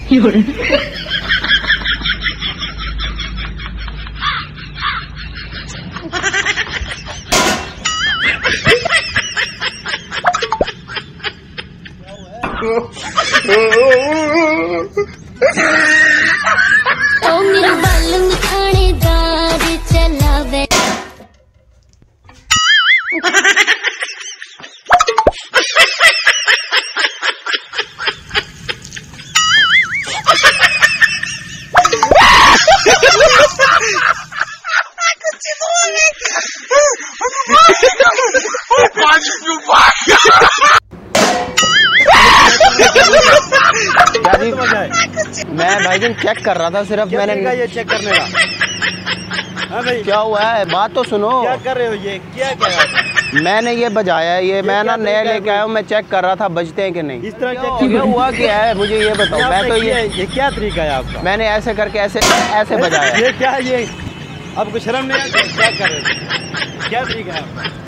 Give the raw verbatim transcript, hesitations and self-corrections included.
ओ मेरा बालम थानेदार चलावे मैं भाईजान चेक कर रहा था सिर्फ। मैंने ये चेक करने का। हाँ भाई क्या हुआ है, बात तो सुनो। क्या कर रहे हो, ये क्या क्या? मैंने ये बजाया है, ये, ये मैं ना नया लेके आया हूँ। मैं चेक कर रहा था बजते हैं कि नहीं। इस तरह क्या, क्या हुआ क्या है मुझे ये बताओ। मैं तो ये ये क्या तरीका है आपका? मैंने ऐसे करके ऐसे ऐसे बजाया। ये क्या, ये आपको शर्म नहीं आती? क्या कर रहे हो, क्या तरीका है आपका?